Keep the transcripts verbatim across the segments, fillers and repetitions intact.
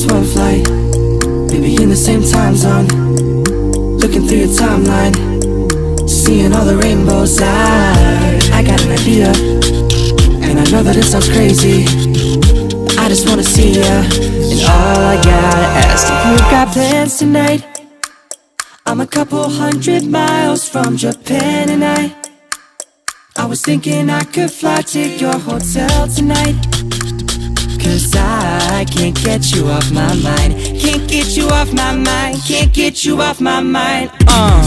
just one flight, maybe in the same time zone. Looking through your timeline, seeing all the rainbows. I, I got an idea, and I know that it sounds crazy. I just wanna see ya, and all I gotta ask if you got plans tonight. I'm a couple hundred miles from Japan, and I I was thinking I could fly to your hotel tonight. Cause I can't get you off my mind. Can't get you off my mind. Can't get you off my mind. Uh.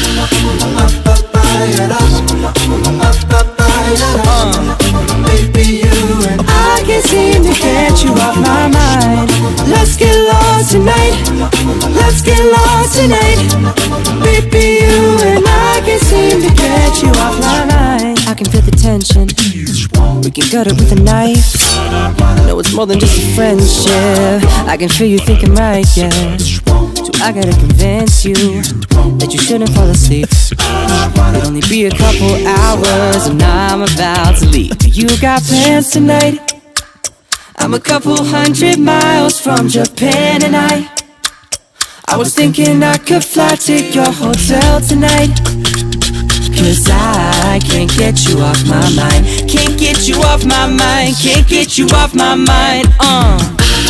Uh. Baby, you and I can't seem to get you off my mind. Let's get lost tonight. Let's get lost tonight. Baby, you and I can't seem to get you off my mind. I can feel the tension. We can gut it with a knife. No, it's more than just a friendship. I can feel you thinking right, yeah. So I gotta convince you that you shouldn't fall asleep. It'll only be a couple hours and I'm about to leave. You got plans tonight? I'm a couple hundred miles from Japan, and I I was thinking I could fly to your hotel tonight. Cause I can't get you off my mind. Can't get you off my mind. Can't get you off my mind. Uh.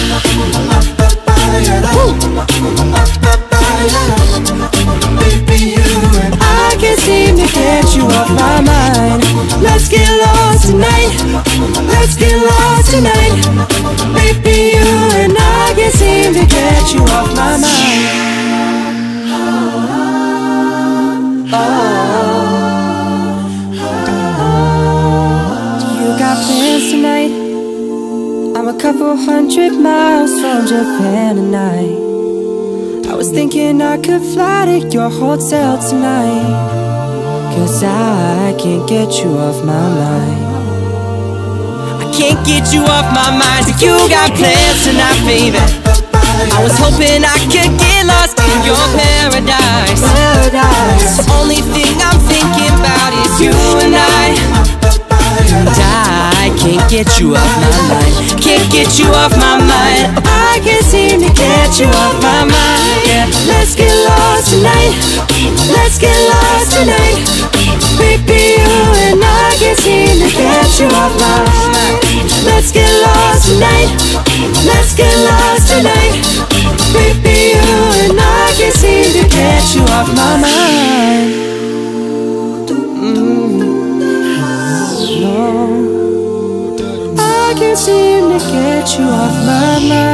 Baby, you and I can't seem to get you off my mind. Let's get lost tonight. Let's get lost tonight. Baby, you and I can't seem to get you off my mind. Oh. Plans tonight. I'm a couple hundred miles from Japan, and I I was thinking I could fly to your hotel tonight. Cause I can't get you off my mind. I can't get you off my mind. So you got plans tonight, baby. I was hoping I could get lost in your paradise. Paradise. The only thing I'm thinking about is you and I. And I can't get you off my mind. Can't get you off my mind. I can't seem to get you off my mind. Yeah. Let's get lost tonight. Let's get lost tonight. Baby, you and I can't seem to get you off my mind. Let's get lost tonight. Let's get lost tonight. Baby, you and I can't seem to get you off my mind. Mm-hmm. No, I can't seem to get you off my mind.